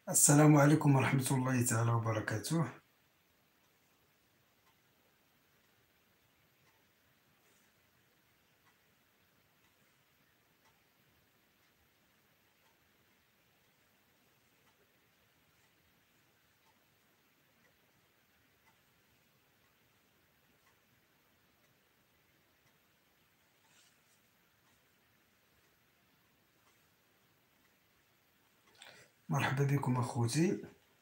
السلام عليكم ورحمة الله تعالى وبركاته. مرحبا بكم أخوتي.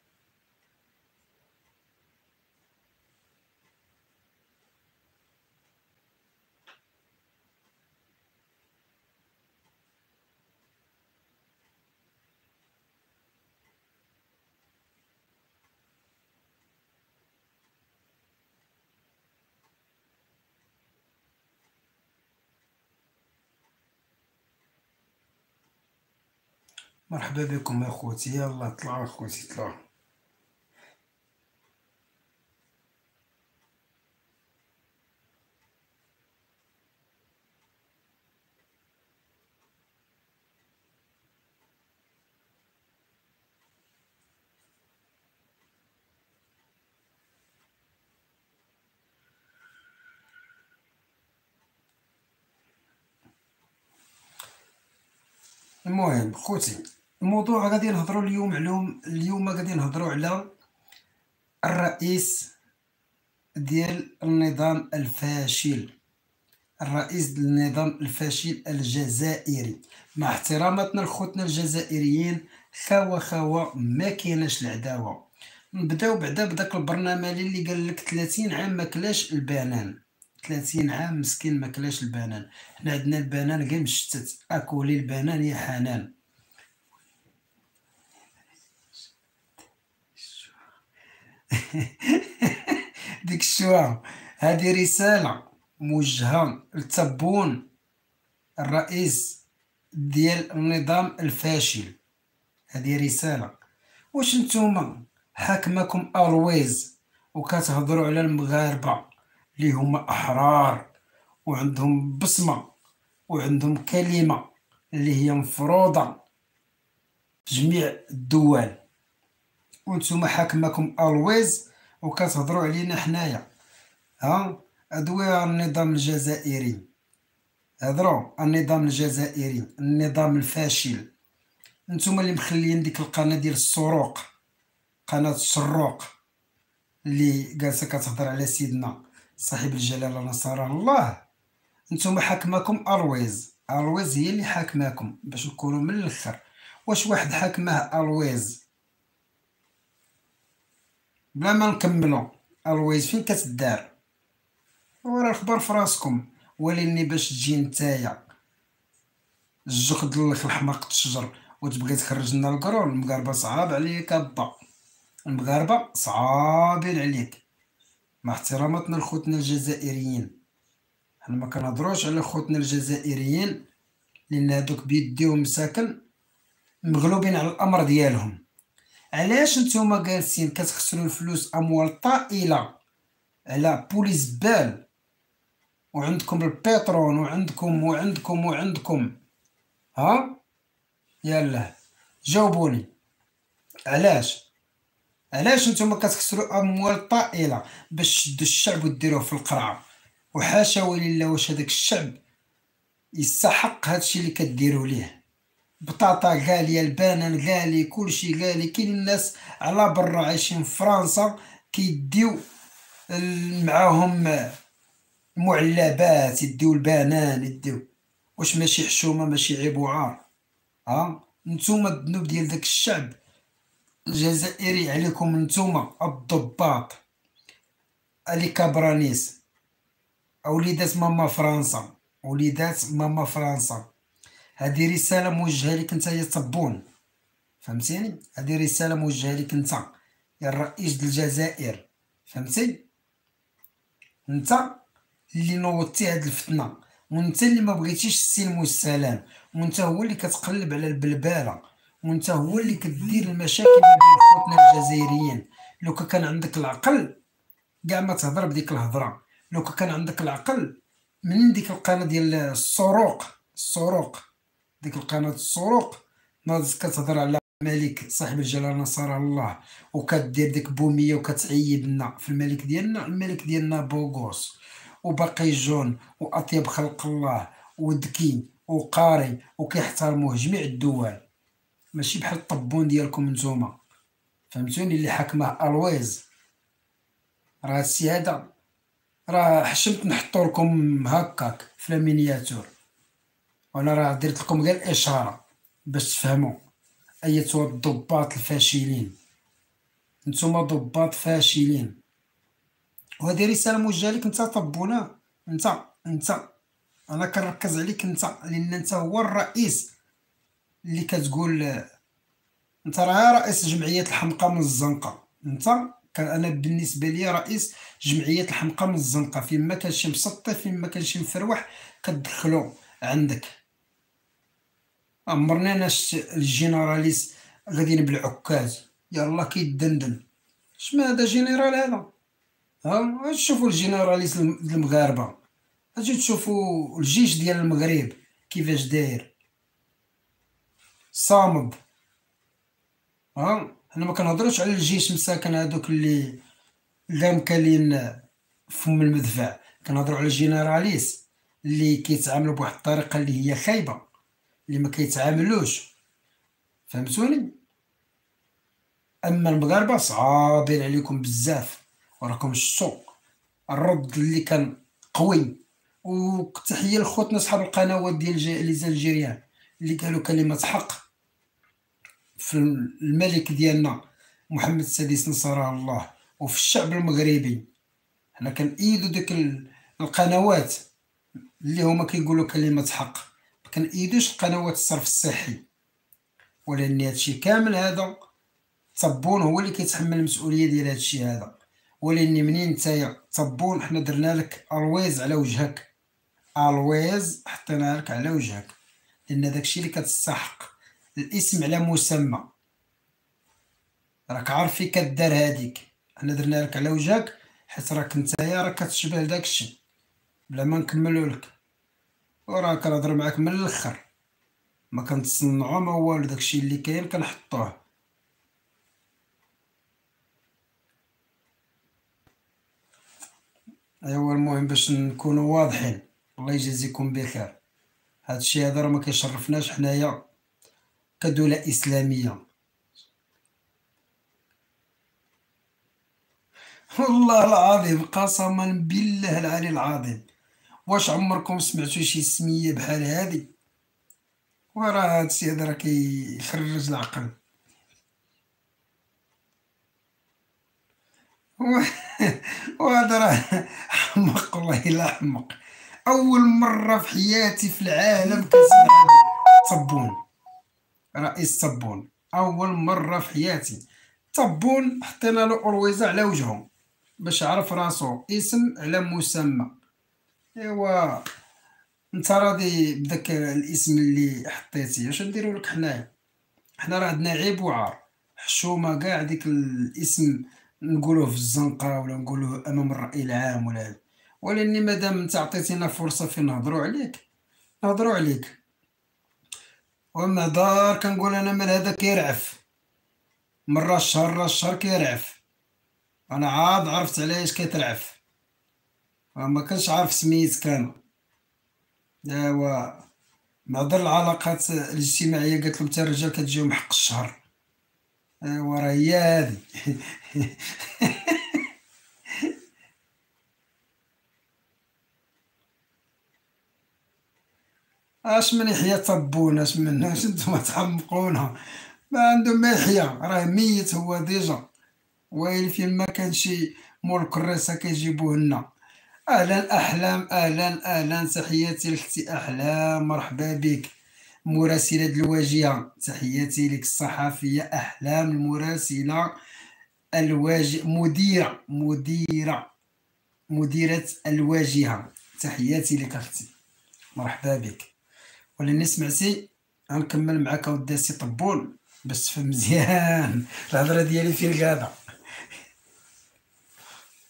مرحبا بكم أخوتي، يلا طلعوا أخوتي طلعوا. المهم خوتي، الموضوع غادي نهضروا اليوم غادي نهضروا على الرئيس ديال النظام الفاشل. الرئيس ديال النظام الفاشل الجزائري، مع احتراماتنا لخوتنا الجزائريين، خوا ما كايناش العداوه. نبداو بعدا بداك البرنامج اللي قال لك 30 عام ما كلاش البنان. 30 عام مسكين ما كلاش البنان. حنا عندنا البنان غير مشتت، اكولي البنان يا حنان. ديك الشوارع. هذه رساله موجهه لتبون الرئيس ديال النظام الفاشل. هذه رساله. واش نتوما حاكمكم الويز وكتهضروا على المغاربه اللي هما احرار وعندهم بصمه وعندهم كلمه اللي هي مفروضه في جميع الدول، وانتم حاكمكم الويز وكتهضروا علينا حنايا؟ ها، ادوية النظام الجزائري، هضروا النظام الجزائري، النظام الفاشل. انتم اللي مخليين ديك القناه ديال السروق، قناه الشروق، اللي جالسه كتهضر على سيدنا صاحب الجلاله نصره الله. نتوما حاكماكم الويز هي اللي حاكماكم، باش نكونوا من الاخر. واش واحد حاكمه الويز بلا ما نكملوا؟ الويز فين كتدار؟ ورا الخبر في راسكم. ولكن باش تجي نتايا الجوخ دلك الحماق الشجر وتبغي تخرج لنا القرون، المغاربه صعاب عليك ابا، المغاربه صعابين عليك. مع احتراماتنا لخوتنا الجزائريين، حنا ما كنهضروش على خوتنا الجزائريين لان هادوك بيديهم مساكن مغلوبين على الامر ديالهم. علاش نتوما جالسين كتخسروا الفلوس اموال طائله على بوليس بال، وعندكم البترول وعندكم؟ ها، يلا جاوبوني. علاش نتوما كتخسروا اموال طائله باش تشدوا الشعب وديروه في القرعه؟ وحاشا ولله، واش هذاك الشعب يستحق هادشي اللي كديروا ليه؟ بطاطا غاليه، البنان غالي، كلشي غالي. كاين الناس على برا عايشين في فرنسا كيديو معاهم المعلبات، يديو البنان، يديو. واش ماشي حشومه؟ ماشي عيب وعار؟ ها، نتوما الذنوب ديال داك الشعب الجزائري عليكم نتوما الضباط، الي كابرانيس، وليدات ماما فرنسا، وليدات ماما فرنسا. هذه رساله موجهه لك انت يا طبون، فهمتيني؟ هذه رساله موجهه لك انت يا الرئيس ديال الجزائر، فهمتي؟ انت اللي نوضتي هاد الفتنه، وانت اللي ما بغيتيش السلم والسلام، وانت هو اللي كتقلب على البلباله، وانت هو اللي كدير المشاكل ما بين خوتنا الجزائريين. لو كان عندك العقل كاع ما تهضر بديك الهضره. لو كان عندك العقل، منين ديك القناه ديال السروق، ديك القناه السروق ناضت كتهضر على الملك صاحب الجلالة نصره الله، وكدير ديك بومية وكتعيبنا في الملك ديالنا. الملك ديالنا بوغوس وباقي جون وأطيب خلق الله وذكي وقاري وكيحترموه جميع الدول، ماشي بحال الطبون ديالكم نتوما، فهمتوني، اللي حكمه الويز. راه هادشي هذا راه حشمت نحطو لكم هكاك في المينياتور، وانا راه درت لكم غير اشاره باش تفهموا ايتها الضباط الفاشلين. نتوما ضباط فاشلين، وهذه رساله موجهه لك انت طبونه. انت انا كنركز عليك انت، لان انت هو الرئيس اللي كتقول. انت راه رئيس جمعيه الحمقى من الزنقه. انت كان انا بالنسبه لي رئيس جمعيه الحمقى من الزنقه، فين ما كان شي مسطي فين ما كان شي مفروح كتدخلو عندك. عمرني انا شفت الجينيراليس غاديين بالعكاز يلا كيدندن. شما هذا جينيرال هذا؟ ها تشوفوا الجينيراليس المغاربه، اجي تشوفوا الجيش ديال المغرب كيفاش داير، صامد. حنا ما كنهضروش على الجيش مساكن هذوك اللي مكالين فم المدفع، كنهضروا على الجينيراليس اللي كيتعاملوا بواحد الطريقه اللي هي خايبه، اللي ما كيتعاملوش، فهمتوني. اما المغاربه صعابين عليكم بزاف، وراكم شفتوا الرد اللي كان قوي. وتحيه لخوتنا اصحاب القنوات ديال لي الجيريان اللي قالوا كلمه حق في الملك ديالنا محمد السادس نصره الله، وفي الشعب المغربي. حنا كنأيدوا ديك القنوات اللي هما كيقولوا كلمة حق، ما كنأيدوش قنوات الصرف الصحي. ولأن هادشي كامل هذا تبون هو اللي كيتحمل المسؤولية ديال هادشي هذا. ولأن منين نتايا تبون حنا درنا لك الويز على وجهك، الويز حطينا لك على وجهك، لأن داكشي اللي كتستحق الاسم على مسمى. راك عارف في كدار هاديك، حنا درنا لك على وجهك حيت راك نتايا راك كتشبه داكشي. بلا ما نكملو لك، وراه كنهضر معاك من الاخر، ما كنتصنعو ما والو، داكشي اللي كاين كنحطوه. ايوا المهم باش نكونوا واضحين، الله يجازيكم بخير. هادشي هذا راه ما كيشرفناش حنايا كدولة إسلامية. والله العظيم قسما بالله العلي العظيم، واش عمركم سمعتوا شي سمية بحال هادي؟ وراه هادشي هذا راه كيخرج العقل. وهذا راه حمق، والله إلا حمق. أول مرة في حياتي في العالم كنسمع تبون، رئيس تبون، أول مرة في حياتي. تبون حطينا له أرويزة على وجهه باش عرف راسو اسم على مسمى. ايوا انت راضي بداك الاسم اللي حطيتي، اش نديرو لك حنايا؟ حنا راه عندنا عيب وعار، حشومه كاع ديك الاسم نقولوه في الزنقه ولا نقولوه امام الراي العام ولا هذا. ولاني مادام انت عطيتينا فرصه فين نهضروا عليك نهضروا عليك. وما دار كنقول انا مال هذا كيرعف، مره الشهر را الشهر كيرعف. انا عاد عرفت علاش كترعف، ما كنتش عارف سميت كان. ايوا نهضر العلاقات الاجتماعيه، قالت لهم حتى الرجال كتجيهم حق الشهر. ايوا راه هي هادي. اش من يحيى تبون، اش من اش نتوما تحمقونا؟ ما عنده ما يحيى، راه ميت هو ديجا. ويلي فين ما كان شي مول كراسه كيجيبوه لنا. اهلا احلام، اهلا اهلا، تحياتي لختي احلام، مرحبا بك. مراسله الواجهه، تحياتي لك الصحفيه احلام المراسله الواجهه، مديره الواجهه، تحياتي لك اختي، مرحبا بك. ولاني سمعتي غنكمل معاك اودي سي طبون باش تفهم مزيان الهضره ديالي فين غادا.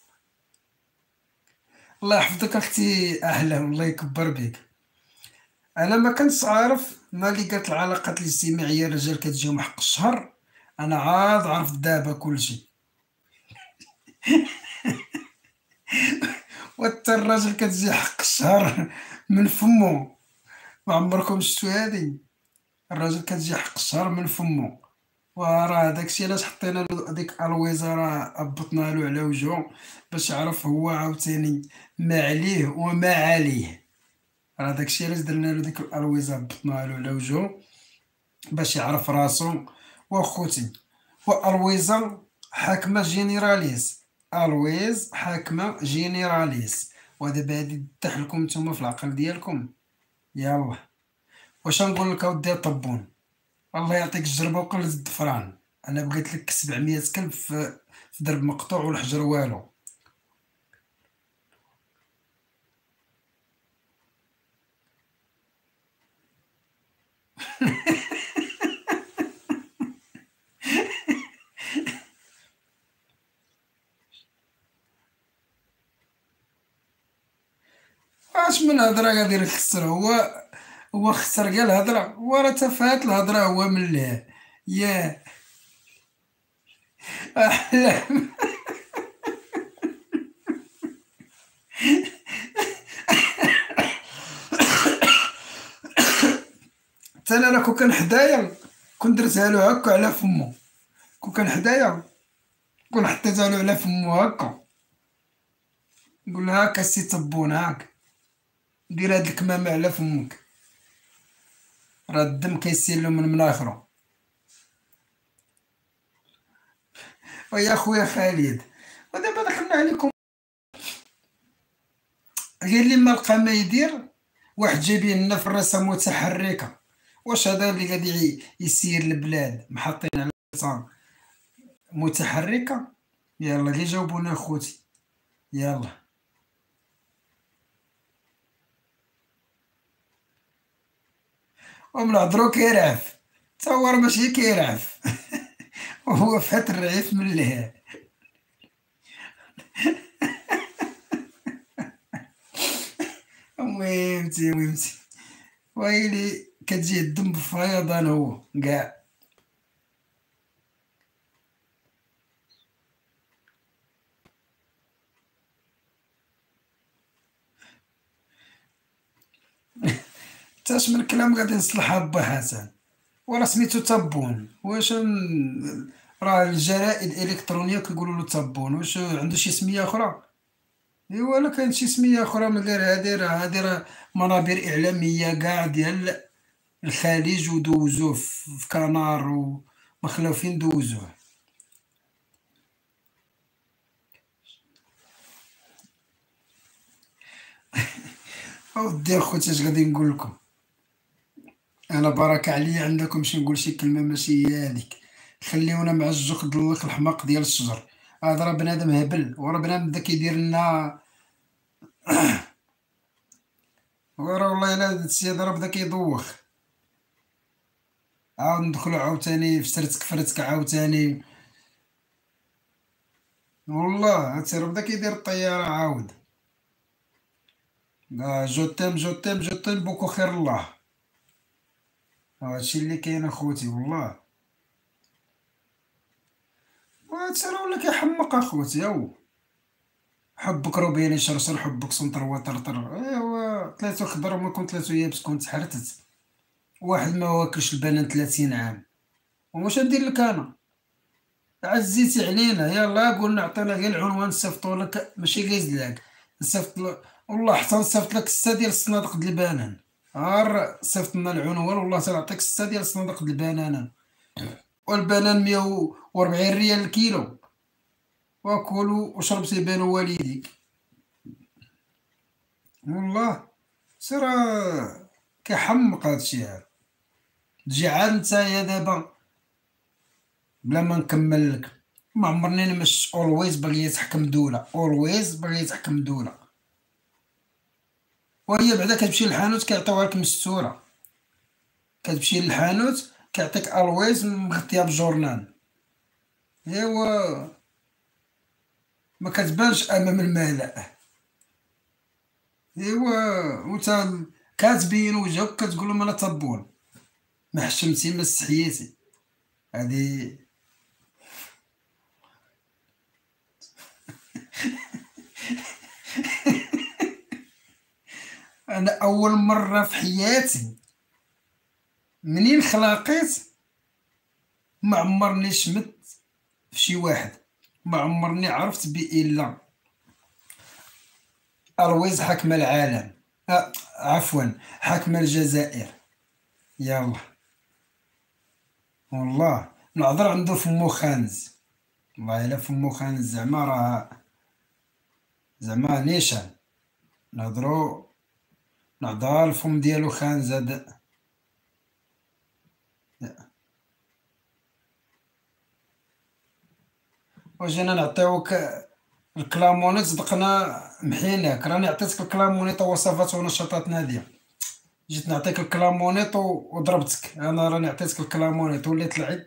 الله يحفظك اختي احلام، الله يكبر بك. انا ما كنتش عارف مالي قالت العلاقات الاجتماعيه الرجال كتجيهم حق الشهر. انا عاد عرفت دابا كلشي. وحتى الراجل كتجي حق الشهر من فمو. ما عمركم شفتوا هادي؟ الراجل كتجي حق الشهر من فمو. وراه داكشي علاش حطينا له ديك الويزه، راه هبطنا له على وجهه باش يعرف هو عاوتاني ما عليه وما عليه. راه داكشي علاش درنا له ديك الالويزه، هبطنا له على وجهه باش يعرف راسو. وخوتي، والويزا حاكمه جينيراليس، الويز حاكمه جينيراليس. ودابا هادي تح لكم نتوما في العقل ديالكم. يلا، واش نقول لك اودي طبون؟ الله يعطيك الجربه وقلة الظفران. انا بغيت لك 700 كلب في درب مقطوع والحجر والو. اش من هضره غادي نخسر؟ هو خسر قال الهضره، وراه تفاهات الهضره هو من له. ياه. احلام. حتى انا كون كان حدايا كون درتها له هكا على فمو. كون كان حدايا كون حطيتها له على فمو هكا، نقول له هاكا سي تبون، هاك دير هاد الكمامة على فمك، راه الدم كيسيل له من مناخرو. ويا خويا خالد، ودابا دخلنا عليكم. قال لي ما لقى ما يدير. واحد جايبين لنا في الراسة متحركة. واش هذا اللي غادي يسير البلاد محطين على الراسة متحركة؟ يلا اللي جاوبونا خوتي. يلا. ومن هضرو كيرعف، تصور ماشي كيرعف. وهو فات الرعيف من لهيه. المهمتي ويلي كتجيه الدم بفيضان هو كاع. تاش من كلام غادي نصلحها با حسن. وراه سميتو تبون، راه الجرائد الالكترونيه كيقولوا له تبون، واش عنده شي سميه اخرى؟ ايوا لا كانت شي سميه اخرى من غير هادي، راه منابر اعلاميه كاع ديال الخليج ودوزوه في كنار ومخلوفين دوزوه. اودي اخوتي اش غادي نقول لكم؟ انا بركة عليا عندكم شي نقول شي كلمة ماشي هي هذيك. خليونا مع الجوخ ضلك الحماق ديال الشجر. هذا راه بنادم هبل، وراه بنادم بدا كيدير لنا. وراه والله الا هاد السيد راه بدا كيدوخ. عاود ندخلو عاوتاني في سرتك فرتك عاوتاني. والله هادشي راه بدا كيدير الطيارة عاود. جو تيم جو تيم جو تيم بوكو خير الله. هادشي اللي كاين اخوتي والله. وهادشي راه ولا كيحمق اخوتي هو. حبك روبيني شرشر، حبك سنطر وطرطر، ايوا ثلاثة خضر وما كنت ثلاثة يابس كنت حرتت. واحد ما واكلش البنان 30 عام. وواش ندير لك انا؟ عزيتي علينا، يلا قلنا عطينا غير العنوان نصيفطو لك، ماشي غير نصيفط لك. والله حتى نصيفط لك 6 ديال الصنادق د البنان. هار صيفط لنا العنوان والله تنعطيك 6 ديال الصنادق د البنان. والبنان 140 ريال الكيلو. وكل وشرب سيبان والديك. والله سير كيحمق هادشي هذا. تجي عاد نتايا دابا بلا ما نكمل لك. ما عمرني انا مش اولويز باغي يتحكم دولة، اولويز باغي يتحكم دولة. وهي بعدا كتمشي للحانوت كيعطيوها لك مستورة. كتمشي للحانوت كيعطيك الويز مغطية بجورنان. ايوا ما كتبانش امام الملأ. ايوا وتا كتبين وجهك كتقول لهم انا تبون، ما حشمتي ما استحييتي. هادي انا اول مره في حياتي منين خلاقيت ما عمرني شمت في شي واحد، ما عمرني عرفت بإلا أرويز حكم العالم. عفوا، حكم الجزائر. يلا، والله نهضر عنده فمو خانز. والله الا فمو خانز زعما راه، زعما نيشان. نهضرو، نهضر الفم ديالو خانز هذا. وجينا نعطيوك الكلامونيت صدقنا محيناك، راني عطيتك الكلامونيت وصفات ونشاطات نادية. جيت نعطيك الكلامونيط وضربتك، انا راني عطيتك الكلامونيط وليت لعب.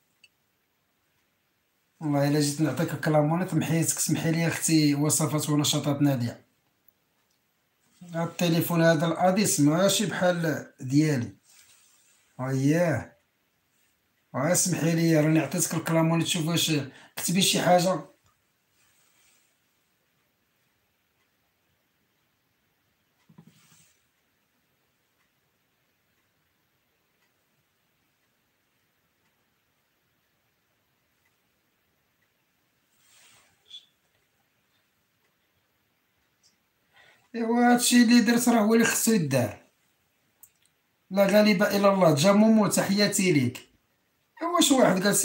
والله الا جيت نعطيك الكلامونيط محيتك. سمحي لي اختي، وصفات ونشاطات نادية. هاد التليفون هذا الاديس ماشي بحال ديالي. اييه. اسمحي لي راني عطيتك الكلامونيط، شوف واش كتبي شي حاجة. ايوا هادشي اللي درت راه هو اللي خصو يدار. لا غالب الا الله. جا مومو، تحياتي ليك. واش واحد جالس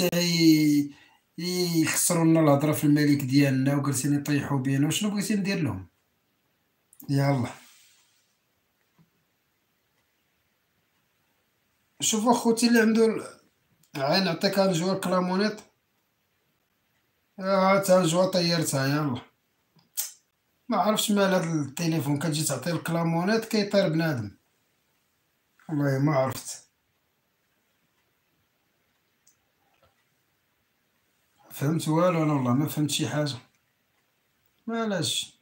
يخسروا لنا الهضره في الملك ديالنا وجالسين يطيحوا بينا، وشنو بغيتي ندير لهم؟ يلا. شوف اخوتي اللي عنده عين نعطيك هالجوا الكلامونيط. هات هالجوا طيرتها. يلا. ما عرفتش مال هاد التليفون، كتجي تعطيه الكلامونيط كيطير بنادم. والله ما عرفت. فهمت والو انا، والله ما فهمت شي حاجه. مالاش.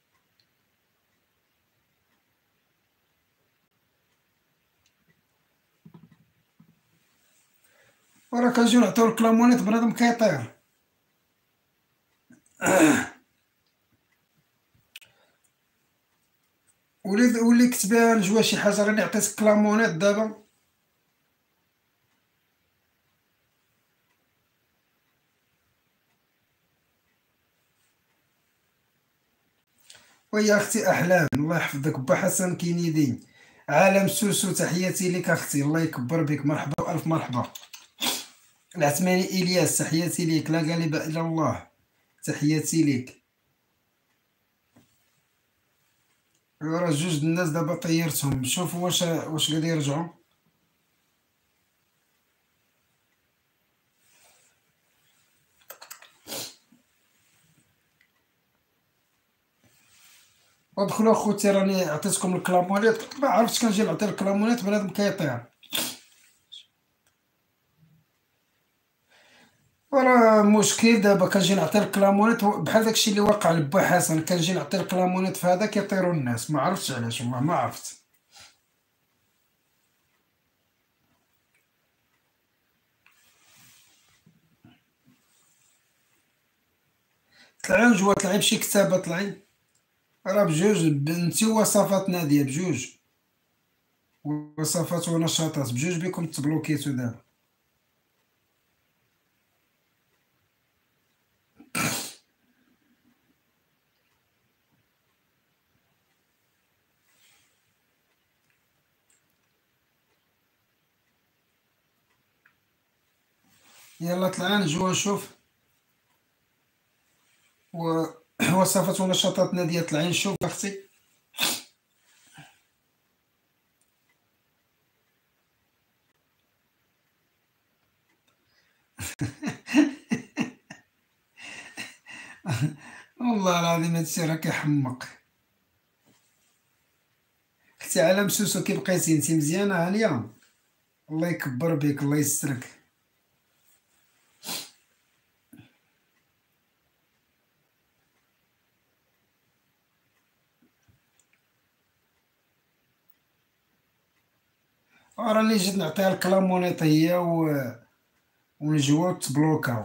ورا كنجيو نعطيو الكلامونيط بنادم كيطير. ولي كتبان جوا شي حاجه، راني عطيتك كلامونيط دابا. ويا اختي احلام، الله يحفظك. با حسن كينيدين. عالم سوسو، تحياتي لك اختي، الله يكبر بك. مرحبا والف مرحبا. العثماني الياس، تحياتي ليك. لا غالب الا الله، تحياتي ليك. راه جوج د الناس دابا طيرتهم. شوف واش غادي يرجعوا. ودخلوا اخوتي، راني عطيتكم الكلامونيط. ما عرفتش كنجي نعطي الكلامونيط بنادم كيطير. وراه مشكل دابا كنجي نعطي الكلامونيط بحال داكشي اللي وقع لبا حسن. كنجي نعطي الكلامونيط في هذا كيطيروا الناس، ما عرفتش علاش، والله ما عرفت. طلعي نجوى، طلعي بشي كتابه، طلعي. راه بجوج بنتي وصفات ناديه بجوج. وصفات ونشاطات بجوج بكم تبلوكيتو دابا. يلا طلعي نجوى نشوف. و وصفات ونشاطات ناديه، طلعي نشوف اختي. والله العظيم هادشي راه كيحمق. اختي على مسوسو، كي بقيتي انت مزيانه هانيه؟ الله يكبر بك، الله يسترك. راني جيت نعطيها الكلامونيط هي ونجيو تبلوكاو.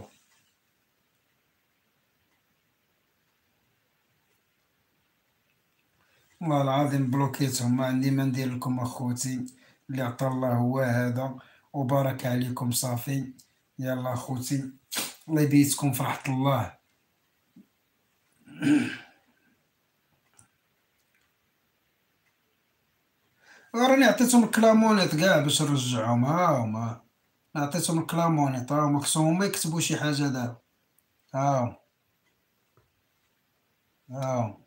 والله العظيم بلوكيتهم، ما عندي ما ندير لكم اخوتي، اللي عطا الله هو هذا، وبارك عليكم صافي. يلا اخوتي، الله يبيتكم في رحمة الله. راني عطيتهم الكلامونيط كاع باش نرجعهم، ها هما عطيتهم الكلامونيط، ها هما خصهم هما يكتبوا شي حاجة دابا. ها ها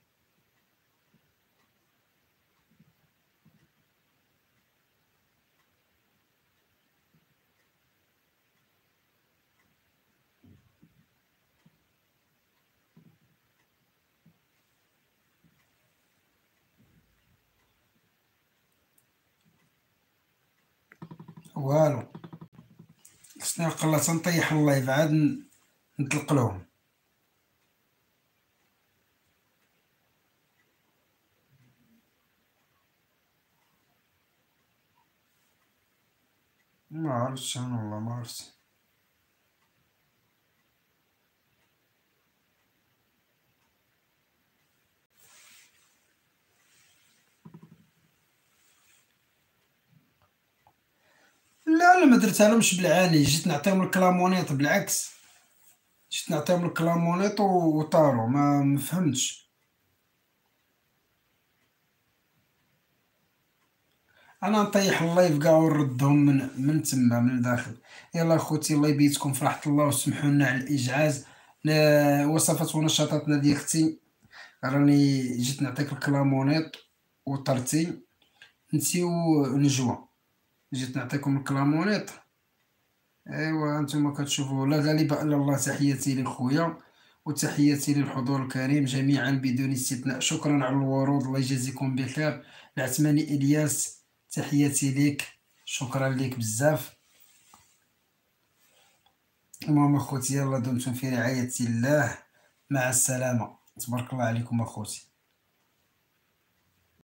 والو. خصني نقلص نطيح اللايف عاد نطلق لهم. ما عرفتش انا، والله ما عرفت. لا لا، ما درتها لهمش بالعاني، جيت نعطيهم الكلامونيط بالعكس. جيت نعطيهم الكلامونيط وطاروا، ما فهمتش. انا نطيح اللايف كاع ونردهم من تما من الداخل. يلا اخوتي، الله يبيتكم في راحة الله، وسمحوا لنا على الازعاج. وصفات ونشاطاتنا ديال اختي، راني جيت نعطيك الكلامونيط وطرتي انتي ونجوى. جيت نعطيكم الكلامونيط. ايوا انتم كتشوفوا، لا غالب الا الله. تحياتي لخويا، وتحياتي للحضور الكريم جميعا بدون استثناء. شكرا على الورود، الله يجازيكم بخير. العثماني الياس، تحياتي ليك، شكرا ليك بزاف. المهم اخوتي، يلا دمتم في رعاية الله، مع السلامة، تبارك الله عليكم اخوتي.